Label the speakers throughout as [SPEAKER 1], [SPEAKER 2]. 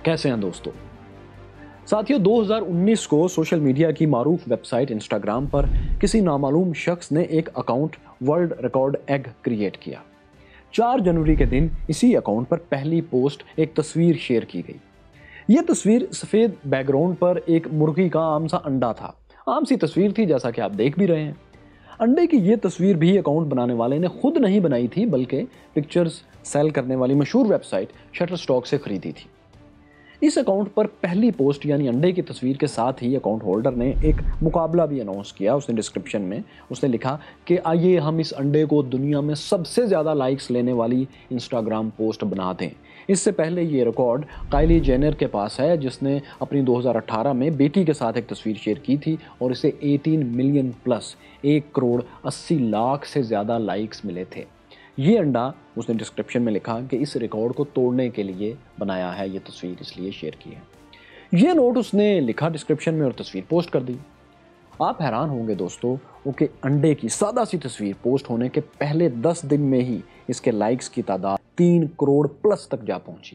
[SPEAKER 1] कैसे हैं दोस्तों? साथियों, 2019 को सोशल मीडिया की मारूफ वेबसाइट इंस्टाग्राम पर किसी नामालूम शख्स ने एक account world record egg create किया। 4 जनवरी के दिन इसी अकाउंट पर पहली पोस्ट एक तस्वीर शेयर की गई। यह तस्वीर सफ़ेद बैकग्राउंड पर एक मुर्गी का आम सा अंडा था। आम सी तस्वीर थी, जैसा कि आप देख भी रहे हैं। अंडे की ये तस्वीर भी अकाउंट बनाने वाले ने खुद नहीं बनाई थी, बल्कि पिक्चर्स सेल करने वाली मशहूर वेबसाइट शटरस्टॉक से खरीदी थी। इस अकाउंट पर पहली पोस्ट यानी अंडे की तस्वीर के साथ ही अकाउंट होल्डर ने एक मुकाबला भी अनाउंस किया। उसने डिस्क्रिप्शन में उसने लिखा कि आइए हम इस अंडे को दुनिया में सबसे ज़्यादा लाइक्स लेने वाली इंस्टाग्राम पोस्ट बना दें। इससे पहले ये रिकॉर्ड काइली जेनर के पास है, जिसने अपनी 2018 में बेटी के साथ एक तस्वीर शेयर की थी और इसे 18 मिलियन प्लस 1 करोड़ 80 लाख से ज़्यादा लाइक्स मिले थे। ये अंडा उसने डिस्क्रिप्शन में लिखा कि इस रिकॉर्ड को तोड़ने के लिए बनाया है, ये तस्वीर इसलिए शेयर की है। ये नोट उसने लिखा डिस्क्रिप्शन में और तस्वीर पोस्ट कर दी। आप हैरान होंगे दोस्तों कि अंडे की सादा सी तस्वीर पोस्ट होने के पहले 10 दिन में ही इसके लाइक्स की तादाद 3 करोड़ प्लस तक जा पहुंची।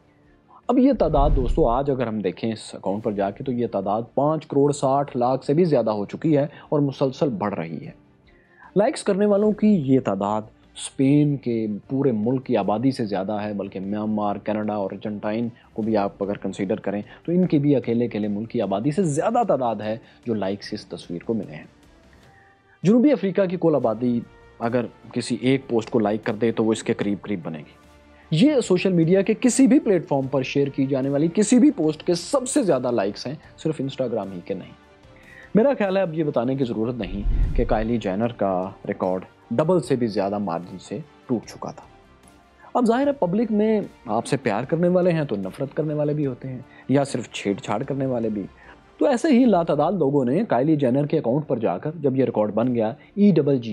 [SPEAKER 1] अब ये तादाद दोस्तों आज अगर हम देखें इस अकाउंट पर जाके तो ये तादाद 5 करोड़ 60 लाख से भी ज़्यादा हो चुकी है और मुसलसल बढ़ रही है। लाइक्स करने वालों की ये तादाद स्पेन के पूरे मुल्क की आबादी से ज़्यादा है, बल्कि म्यांमार, कनाडा और अर्जेंटाइन को भी आप अगर कंसीडर करें तो इनकी भी अकेले मुल्क की आबादी से ज़्यादा तादाद है जो लाइक्स इस तस्वीर को मिले हैं। जनूबी अफ्रीका की कुल आबादी अगर किसी एक पोस्ट को लाइक कर दे तो वो इसके करीब बनेगी। ये सोशल मीडिया के किसी भी प्लेटफॉर्म पर शेयर की जाने वाली किसी भी पोस्ट के सबसे ज़्यादा लाइक्स हैं, सिर्फ इंस्टाग्राम ही के नहीं। मेरा ख्याल है अब ये बताने की ज़रूरत नहीं कि काइली जेनर का रिकॉर्ड डबल से भी ज़्यादा मार्जिन से टूट चुका था। अब जाहिर है पब्लिक में आपसे प्यार करने वाले हैं तो नफरत करने वाले भी होते हैं, या सिर्फ छेड़छाड़ करने वाले भी। तो ऐसे ही लातादाद लोगों ने काइली जेनर के अकाउंट पर जाकर जब ये रिकॉर्ड बन गया EGG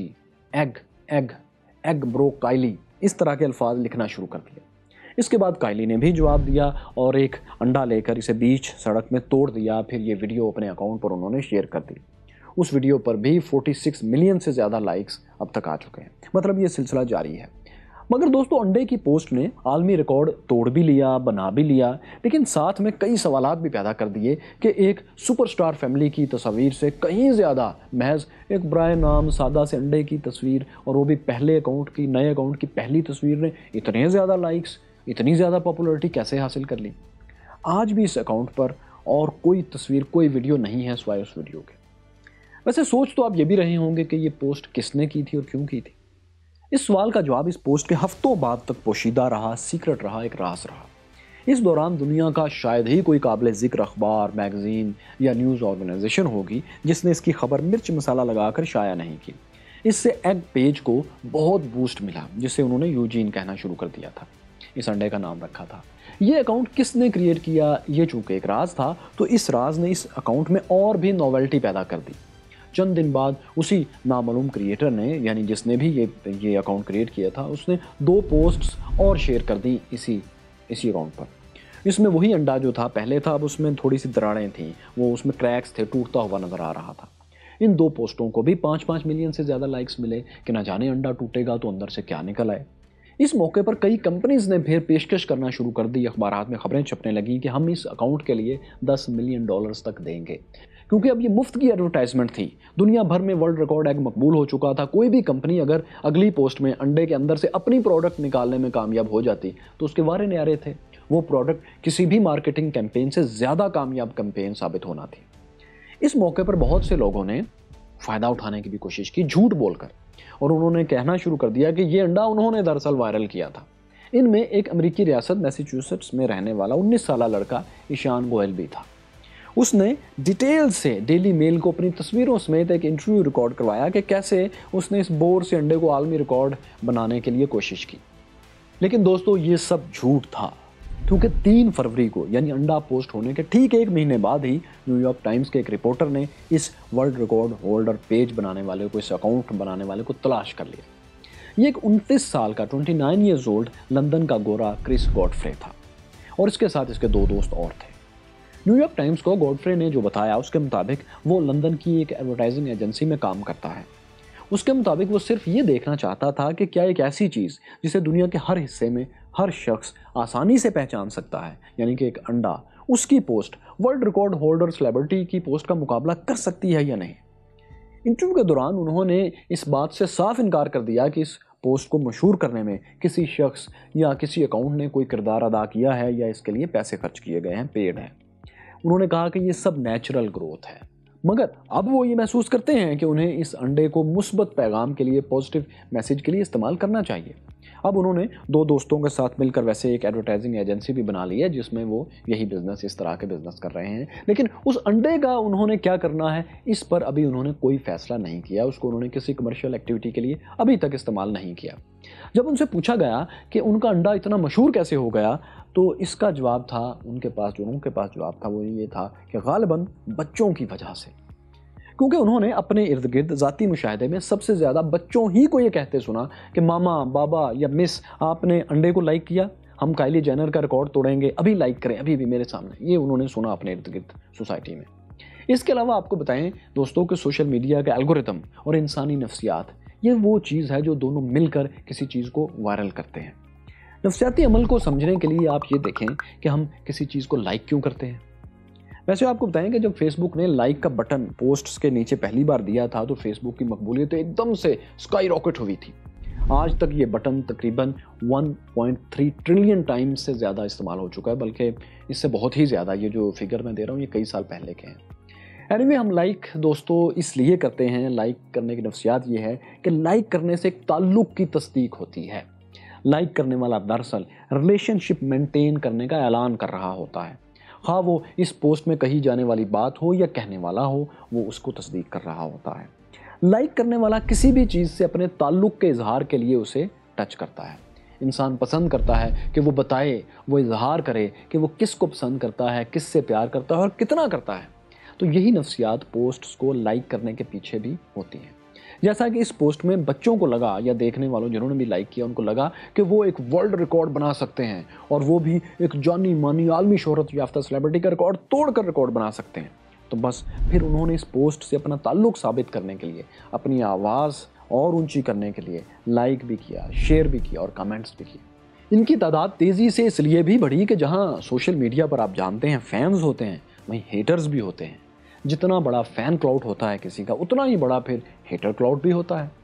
[SPEAKER 1] एग ब्रो काइली इस तरह के अल्फाज लिखना शुरू कर दिए। इसके बाद काइली ने भी जवाब दिया और एक अंडा लेकर इसे बीच सड़क में तोड़ दिया। फिर ये वीडियो अपने अकाउंट पर उन्होंने शेयर कर दी। उस वीडियो पर भी 46 मिलियन से ज़्यादा लाइक्स अब तक आ चुके हैं। मतलब ये सिलसिला जारी है। मगर दोस्तों अंडे की पोस्ट ने आलमी रिकॉर्ड तोड़ भी लिया, बना भी लिया, लेकिन साथ में कई सवालात भी पैदा कर दिए कि एक सुपरस्टार फैमिली की तस्वीर से कहीं ज़्यादा महज एक ब्राय नाम सादा से अंडे की तस्वीर, और वो भी पहले अकाउंट की, नए अकाउंट की पहली तस्वीर ने इतने ज़्यादा लाइक्स, इतनी ज़्यादा पॉपुलरिटी कैसे हासिल कर ली। आज भी इस अकाउंट पर और कोई तस्वीर, कोई वीडियो नहीं है सिवाय उस वीडियो के। वैसे सोच तो आप ये भी रहे होंगे कि ये पोस्ट किसने की थी और क्यों की थी। इस सवाल का जवाब इस पोस्ट के हफ्तों बाद तक पोशीदा रहा, सीक्रेट रहा, एक राज रहा। इस दौरान दुनिया का शायद ही कोई काबिल ज़िक्र अखबार, मैगज़ीन या न्यूज़ ऑर्गेनाइजेशन होगी जिसने इसकी खबर मिर्च मसाला लगाकर शाया नहीं की। इससे एग पेज को बहुत बूस्ट मिला, जिससे उन्होंने यूजीन कहना शुरू कर दिया था। इस अंडे का नाम रखा था। ये अकाउंट किसने क्रिएट किया, ये चूँकि एक राज था तो इस राज ने इस अकाउंट में और भी नॉवेल्टी पैदा कर दी। चंद दिन बाद उसी नामालूम क्रिएटर ने, यानी जिसने भी ये अकाउंट क्रिएट किया था, उसने 2 पोस्ट्स और शेयर कर दी इसी अकाउंट पर। इसमें वही अंडा जो था पहले था, अब उसमें थोड़ी सी दरारें थीं, वो उसमें क्रैक्स थे, टूटता हुआ नज़र आ रहा था। इन 2 पोस्टों को भी 5-5 मिलियन से ज़्यादा लाइक्स मिले कि ना जाने अंडा टूटेगा तो अंदर से क्या निकल आए। इस मौके पर कई कंपनीज ने फिर पेशकश करना शुरू कर दी। अखबारात में खबरें छपने लगीं कि हम इस अकाउंट के लिए $10 मिलियन तक देंगे, क्योंकि अब ये मुफ्त की एडवर्टाइजमेंट थी। दुनिया भर में वर्ल्ड रिकॉर्ड एग मकबूल हो चुका था। कोई भी कंपनी अगर अगली पोस्ट में अंडे के अंदर से अपनी प्रोडक्ट निकालने में कामयाब हो जाती तो उसके वारे न्यारे थे। वो प्रोडक्ट किसी भी मार्केटिंग कैंपेन से ज़्यादा कामयाब कैंपेन साबित होना थी। इस मौके पर बहुत से लोगों ने फ़ायदा उठाने की भी कोशिश की, झूठ बोलकर, और उन्होंने कहना शुरू कर दिया कि ये अंडा उन्होंने दरअसल वायरल किया था। इनमें एक अमेरिकी रियासत मैसाचुसेट्स में रहने वाला 19 साल लड़का ईशान गोयल भी था। उसने डिटेल से डेली मेल को अपनी तस्वीरों समेत एक इंटरव्यू रिकॉर्ड करवाया कि कैसे उसने इस बोर से अंडे को आलमी रिकॉर्ड बनाने के लिए कोशिश की। लेकिन दोस्तों ये सब झूठ था, क्योंकि 3 फरवरी को यानी अंडा पोस्ट होने के ठीक 1 महीने बाद ही न्यूयॉर्क टाइम्स के एक रिपोर्टर ने इस वर्ल्ड रिकॉर्ड होल्डर पेज बनाने वाले को, इस अकाउंट बनाने वाले को तलाश कर लिया। ये एक 29 साल का 29 ईयर्स ओल्ड लंदन का गोरा क्रिस गॉडफ्रे था और इसके साथ इसके 2 दोस्त और थे। न्यूयॉर्क टाइम्स को गॉडफ्रे ने जो बताया उसके मुताबिक वो लंदन की एक एडवर्टाइजिंग एजेंसी में काम करता है। उसके मुताबिक वो सिर्फ ये देखना चाहता था कि क्या एक ऐसी चीज़ जिसे दुनिया के हर हिस्से में हर शख्स आसानी से पहचान सकता है, यानी कि एक अंडा, उसकी post world record holder celebrity की पोस्ट का मुकाबला कर सकती है या नहीं। इंटरव्यू के दौरान उन्होंने इस बात से साफ इनकार कर दिया कि इस पोस्ट को मशहूर करने में किसी शख्स या किसी अकाउंट ने कोई किरदार अदा किया है या इसके लिए पैसे खर्च किए गए हैं, पेड है। उन्होंने कहा कि ये सब नेचुरल ग्रोथ है, मगर अब वो ये महसूस करते हैं कि उन्हें इस अंडे को मुस्बत पैगाम के लिए, पॉजिटिव मैसेज के लिए इस्तेमाल करना चाहिए। अब उन्होंने 2 दोस्तों के साथ मिलकर वैसे एक एडवर्टाइजिंग एजेंसी भी बना ली है जिसमें वो यही बिजनेस, इस तरह के बिजनेस कर रहे हैं। लेकिन उस अंडे का उन्होंने क्या करना है, इस पर अभी उन्होंने कोई फैसला नहीं किया। उसको उन्होंने किसी कमर्शियल एक्टिविटी के लिए अभी तक इस्तेमाल नहीं किया। जब उनसे पूछा गया कि उनका अंडा इतना मशहूर कैसे हो गया, तो इसका जवाब था, उनके पास जवाब था वो ये था कि गालिबन बच्चों की वजह से। क्योंकि उन्होंने अपने इर्द गिर्द ज़ाती मुशाहिदे में सबसे ज़्यादा बच्चों ही को ये कहते सुना कि मामा, बाबा या मिस, आपने अंडे को लाइक किया, हम काइली जेनर का रिकॉर्ड तोड़ेंगे, अभी लाइक करें, अभी भी मेरे सामने। ये उन्होंने सुना अपने इर्द गिर्द सोसाइटी में। इसके अलावा आपको बताएं दोस्तों कि सोशल मीडिया का एल्गोरिथम और इंसानी नफ्सियात, ये वो चीज़ है जो दोनों मिलकर किसी चीज़ को वायरल करते हैं। नफ्सियाती अमल को समझने के लिए आप ये देखें कि हम किसी चीज़ को लाइक क्यों करते हैं। वैसे आपको बताएं कि जब फेसबुक ने लाइक का बटन पोस्ट्स के नीचे पहली बार दिया था तो फेसबुक की मकबूलियत तो एकदम से स्काई रॉकेट हुई थी। आज तक ये बटन तकरीबन 1.3 ट्रिलियन टाइम्स से ज़्यादा इस्तेमाल हो चुका है, बल्कि इससे बहुत ही ज़्यादा। ये जो फिगर मैं दे रहा हूँ ये कई साल पहले के हैं। एनीवे, हम लाइक दोस्तों इसलिए करते हैं, लाइक करने की नफ्सियात ये है कि लाइक करने से एक ताल्लुक़ की तस्दीक होती है। लाइक करने वाला दरअसल रिलेशनशिप मेंटेन करने का ऐलान कर रहा होता है। हाँ, वो इस पोस्ट में कही जाने वाली बात हो या कहने वाला हो, वो उसको तस्दीक कर रहा होता है। लाइक करने वाला किसी भी चीज़ से अपने ताल्लुक़ के इजहार के लिए उसे टच करता है। इंसान पसंद करता है कि वो बताए, वो इजहार करे कि वो किसको पसंद करता है, किससे प्यार करता है और कितना करता है। तो यही नफ्सियात पोस्ट्स को लाइक करने के पीछे भी होती हैं। जैसा कि इस पोस्ट में बच्चों को लगा, या देखने वालों जिन्होंने भी लाइक किया उनको लगा कि वो एक वर्ल्ड रिकॉर्ड बना सकते हैं, और वो भी एक जानी मानी आलमी शोहरत याफ्ता सेलिब्रिटी का रिकॉर्ड तोड़कर रिकॉर्ड बना सकते हैं। तो बस फिर उन्होंने इस पोस्ट से अपना ताल्लुक़ साबित करने के लिए, अपनी आवाज़ और ऊंची करने के लिए लाइक भी किया, शेयर भी किया और कमेंट्स भी किए। इनकी तादाद तेज़ी से इसलिए भी बढ़ी कि जहाँ सोशल मीडिया पर आप जानते हैं फैंस होते हैं, वहीं हेटर्स भी होते हैं। जितना बड़ा फैन क्लाउड होता है किसी का, उतना ही बड़ा फिर हेटर क्लाउड भी होता है।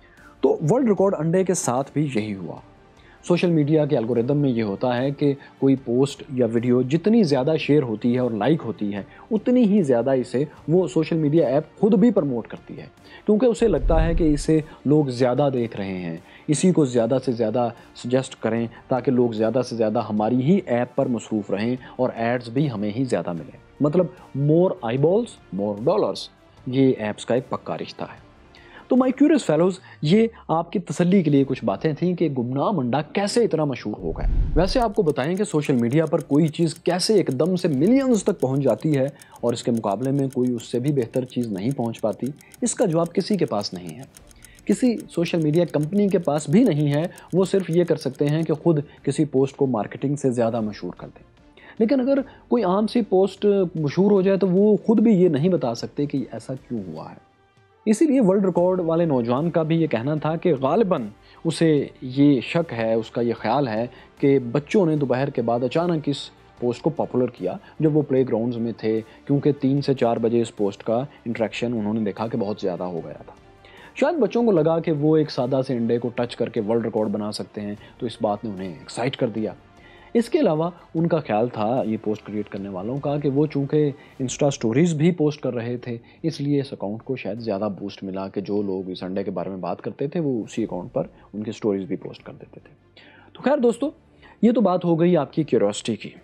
[SPEAKER 1] तो वर्ल्ड रिकॉर्ड अंडे के साथ भी यही हुआ। सोशल मीडिया के एल्गोरिदम में ये होता है कि कोई पोस्ट या वीडियो जितनी ज़्यादा शेयर होती है और लाइक होती है, उतनी ही ज़्यादा इसे वो सोशल मीडिया ऐप खुद भी प्रमोट करती है, क्योंकि उसे लगता है कि इसे लोग ज़्यादा देख रहे हैं, इसी को ज़्यादा से ज़्यादा सजेस्ट करें ताकि लोग ज़्यादा से ज़्यादा हमारी ही ऐप पर मसरूफ़ रहें और एड्स भी हमें ही ज़्यादा मिलें। मतलब मोर आईबॉल्स मोर डॉलर्स, ये ऐप्स का एक पक्का रिश्ता है। तो माय क्यूरियस फेलोज, ये आपकी तसल्ली के लिए कुछ बातें थीं कि गुमनाम अंडा कैसे इतना मशहूर हो गया। वैसे आपको बताएं कि सोशल मीडिया पर कोई चीज़ कैसे एकदम से मिलियंस तक पहुंच जाती है और इसके मुकाबले में कोई उससे भी बेहतर चीज़ नहीं पहुंच पाती, इसका जवाब किसी के पास नहीं है। किसी सोशल मीडिया कंपनी के पास भी नहीं है। वो सिर्फ ये कर सकते हैं कि खुद किसी पोस्ट को मार्केटिंग से ज़्यादा मशहूर कर दें। लेकिन अगर कोई आम सी पोस्ट मशहूर हो जाए तो वो खुद भी ये नहीं बता सकते कि ऐसा क्यों हुआ है। इसीलिए वर्ल्ड रिकॉर्ड वाले नौजवान का भी ये कहना था कि गालिबन उसे ये शक है, उसका ये ख्याल है कि बच्चों ने दोपहर के बाद अचानक इस पोस्ट को पॉपुलर किया जब वो प्ले ग्राउंड्स में थे, क्योंकि 3 से 4 बजे इस पोस्ट का इंट्रैक्शन उन्होंने देखा कि बहुत ज़्यादा हो गया था। शायद बच्चों को लगा कि वो एक सादा से अंडे को टच करके वर्ल्ड रिकॉर्ड बना सकते हैं, तो इस बात ने उन्हें एक्साइट कर दिया। इसके अलावा उनका ख्याल था, ये पोस्ट क्रिएट करने वालों का, कि वो चूँकि इंस्टा स्टोरीज़ भी पोस्ट कर रहे थे, इसलिए इस अकाउंट को शायद ज़्यादा बूस्ट मिला कि जो लोग इस अंडे के बारे में बात करते थे वो उसी अकाउंट पर उनके स्टोरीज़ भी पोस्ट कर देते थे। तो खैर दोस्तों, ये तो बात हो गई आपकी क्यूरियोसिटी की।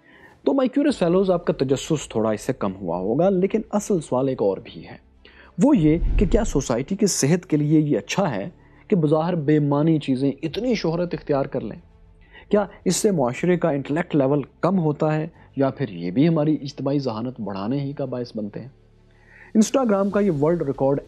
[SPEAKER 1] तो माय क्यूरियस फेलोज, आपका तजस्सुस थोड़ा इससे कम हुआ होगा, लेकिन असल सवाल एक और भी है। वो ये कि क्या सोसाइटी की सेहत के लिए ये अच्छा है कि बज़ाहिर बेमानी चीज़ें इतनी शोहरत इख्तियार कर लें? क्या इससे मुआशरे का इंटेलेक्ट लेवल कम होता है, या फिर ये भी हमारी इज्तिमाई ज़हानत बढ़ाने ही का बायस बनते हैं? इंस्टाग्राम का ये वर्ल्ड रिकॉर्ड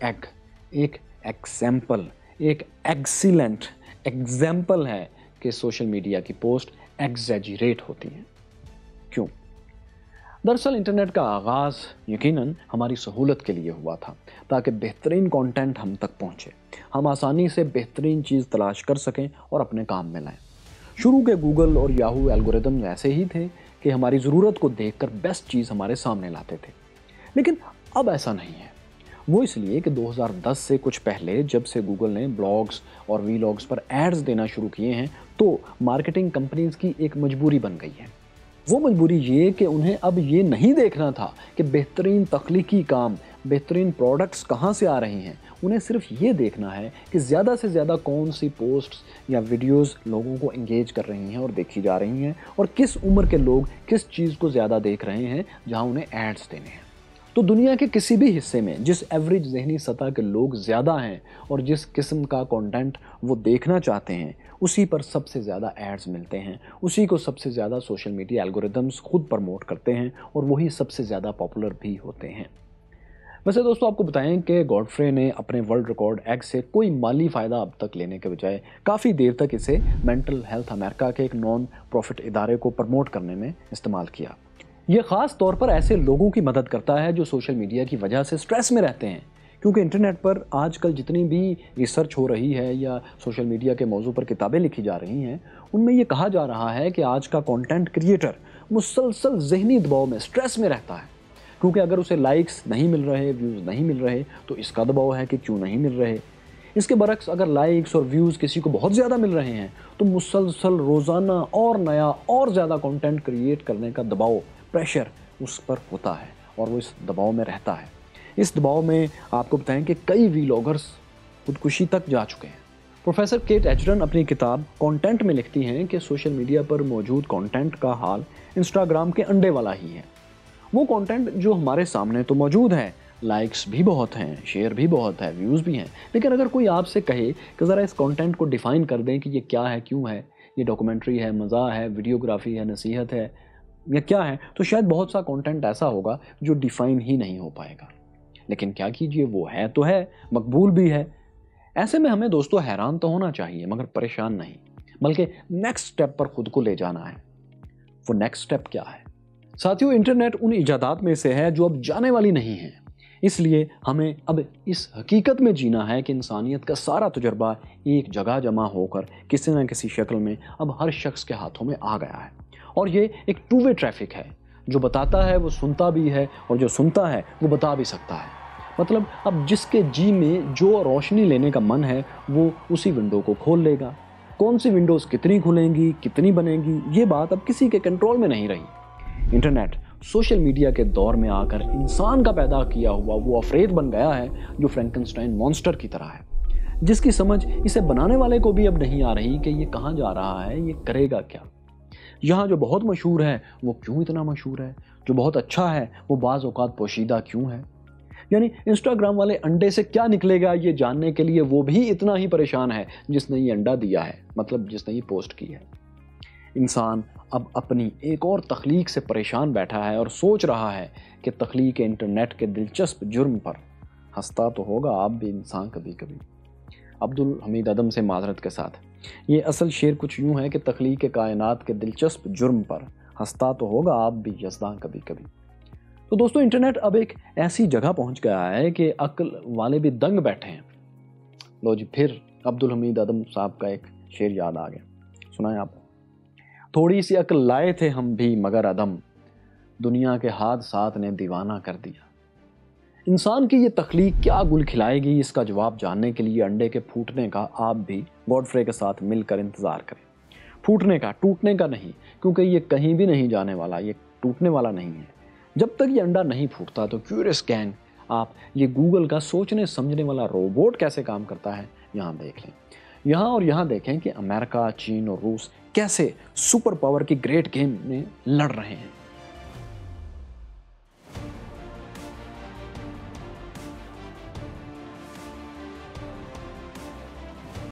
[SPEAKER 1] एक एग्जाम्पल, एक एक्सीलेंट एग्जाम्पल है कि सोशल मीडिया की पोस्ट एग्जैजरेट होती हैं। क्यों? दरअसल इंटरनेट का आगाज़ यकीनन हमारी सहूलत के लिए हुआ था, ताकि बेहतरीन कंटेंट हम तक पहुंचे, हम आसानी से बेहतरीन चीज़ तलाश कर सकें और अपने काम में लाएं। शुरू के गूगल और याहू एल्गोरिदम ऐसे ही थे कि हमारी ज़रूरत को देखकर बेस्ट चीज़ हमारे सामने लाते थे। लेकिन अब ऐसा नहीं है। वो इसलिए कि 2010 से कुछ पहले जब से गूगल ने ब्लॉग्स और वीलॉग्स पर एड्स देना शुरू किए हैं, तो मार्केटिंग कंपनीज की एक मजबूरी बन गई है। वो मजबूरी ये कि उन्हें अब ये नहीं देखना था कि बेहतरीन तख्लीकी काम, बेहतरीन प्रोडक्ट्स कहाँ से आ रही हैं। उन्हें सिर्फ ये देखना है कि ज़्यादा से ज़्यादा कौन सी पोस्ट्स या वीडियोस लोगों को इंगेज कर रही हैं और देखी जा रही हैं, और किस उम्र के लोग किस चीज़ को ज़्यादा देख रहे हैं जहाँ उन्हें एड्स देने हैं। तो दुनिया के किसी भी हिस्से में जिस एवरेज ज़हनी सतह के लोग ज़्यादा हैं और जिस किस्म का कंटेंट वो देखना चाहते हैं, उसी पर सबसे ज़्यादा एड्स मिलते हैं, उसी को सबसे ज़्यादा सोशल मीडिया एल्गोरिदम्स खुद प्रमोट करते हैं और वही सबसे ज़्यादा पॉपुलर भी होते हैं। वैसे दोस्तों, आपको बताएं कि गॉडफ्रे ने अपने वर्ल्ड रिकॉर्ड एग से कोई माली फ़ायदा अब तक लेने के बजाय काफ़ी देर तक इसे मेंटल हेल्थ अमेरिका के एक नॉन प्रॉफिट इदारे को प्रमोट करने में इस्तेमाल किया। ये ख़ास तौर पर ऐसे लोगों की मदद करता है जो सोशल मीडिया की वजह से स्ट्रेस में रहते हैं, क्योंकि इंटरनेट पर आजकल जितनी भी रिसर्च हो रही है या सोशल मीडिया के मौजू पर किताबें लिखी जा रही हैं, उनमें ये कहा जा रहा है कि आज का कंटेंट क्रिएटर मुसलसल ज़हनी दबाव में, स्ट्रेस में रहता है, क्योंकि अगर उसे लाइक्स नहीं मिल रहे, व्यूज़ नहीं मिल रहे, तो इसका दबाव है कि क्यों नहीं मिल रहे। इसके बरक्स अगर लाइक्स और व्यूज़ किसी को बहुत ज़्यादा मिल रहे हैं, तो मुसलसल रोज़ाना और नया और ज़्यादा कंटेंट क्रिएट करने का दबाव, प्रेशर उस पर होता है और वो इस दबाव में रहता है। इस दबाव में आपको बताएं कि कई वीलॉगर्स खुदकुशी तक जा चुके हैं। प्रोफेसर केट एचरन अपनी किताब कंटेंट में लिखती हैं कि सोशल मीडिया पर मौजूद कंटेंट का हाल इंस्टाग्राम के अंडे वाला ही है। वो कंटेंट जो हमारे सामने तो मौजूद है, लाइक्स भी बहुत हैं, शेयर भी बहुत है, व्यूज़ भी हैं, लेकिन अगर कोई आपसे कहे कि ज़रा इस कंटेंट को डिफ़ाइन कर दें कि ये क्या है, क्यों है, ये डॉक्यूमेंट्री है, मज़ा है, वीडियोग्राफी है, नसीहत है या क्या है, तो शायद बहुत सा कंटेंट ऐसा होगा जो डिफ़ाइन ही नहीं हो पाएगा। लेकिन क्या कीजिए, वो है तो है, मकबूल भी है। ऐसे में हमें दोस्तों हैरान तो होना चाहिए, मगर परेशान नहीं, बल्कि नेक्स्ट स्टेप पर खुद को ले जाना है। वो नेक्स्ट स्टेप क्या है? साथियों, इंटरनेट उन इजादात में से है जो अब जाने वाली नहीं है। इसलिए हमें अब इस हकीकत में जीना है कि इंसानियत का सारा तजुर्बा एक जगह जमा होकर किसी न किसी शक्ल में अब हर शख्स के हाथों में आ गया है, और ये एक टू वे ट्रैफिक है। जो बताता है वो सुनता भी है, और जो सुनता है वो बता भी सकता है। मतलब अब जिसके जी में जो रोशनी लेने का मन है, वो उसी विंडो को खोल लेगा। कौन सी विंडोज़ कितनी खुलेंगी, कितनी बनेंगी, ये बात अब किसी के कंट्रोल में नहीं रही। इंटरनेट सोशल मीडिया के दौर में आकर इंसान का पैदा किया हुआ वो अफरेद बन गया है जो फ्रैंकनस्टाइन मॉन्स्टर की तरह है, जिसकी समझ इसे बनाने वाले को भी अब नहीं आ रही कि ये कहाँ जा रहा है, ये करेगा क्या। यहाँ जो बहुत मशहूर है वो क्यों इतना मशहूर है, जो बहुत अच्छा है वो बाज़ औक़ात पोशीदा क्यों है। यानी इंस्टाग्राम वाले अंडे से क्या निकलेगा ये जानने के लिए वो भी इतना ही परेशान है जिसने ये अंडा दिया है, मतलब जिसने ये पोस्ट की है। इंसान अब अपनी एक और तख्लीक से परेशान बैठा है और सोच रहा है कि तख्लीक इंटरनेट के दिलचस्प जुर्म पर हंसता तो होगा आप भी इंसान कभी कभी। अब्दुल हमीद अदम से माजरत के साथ, ये असल शेर कुछ यूँ है कि तख्लीक कायनात के दिलचस्प जुर्म पर हंसता तो होगा आप भी यज़दां कभी कभी। तो दोस्तों, इंटरनेट अब एक ऐसी जगह पहुंच गया है कि अक्ल वाले भी दंग बैठे हैं। लो जी, फिर अब्दुल हमीद अदम साहब का एक शेर याद आ गया, सुनाएं आप। थोड़ी सी अक्ल लाए थे हम भी मगर अदम, दुनिया के हादसात ने दीवाना कर दिया। इंसान की ये तख्लीक क्या गुल खिलाएगी, इसका जवाब जानने के लिए अंडे के फूटने का आप भी गॉडफ्रे के साथ मिलकर इंतज़ार करें। फूटने का, टूटने का नहीं, क्योंकि ये कहीं भी नहीं जाने वाला, ये टूटने वाला नहीं है। जब तक ये अंडा नहीं फूटता तो क्यूरियस गैंग, आप ये गूगल का सोचने समझने वाला रोबोट कैसे काम करता है यहाँ देख लें। यहाँ और यहाँ देखें कि अमेरिका, चीन और रूस कैसे सुपर पावर की ग्रेट गेम में लड़ रहे हैं।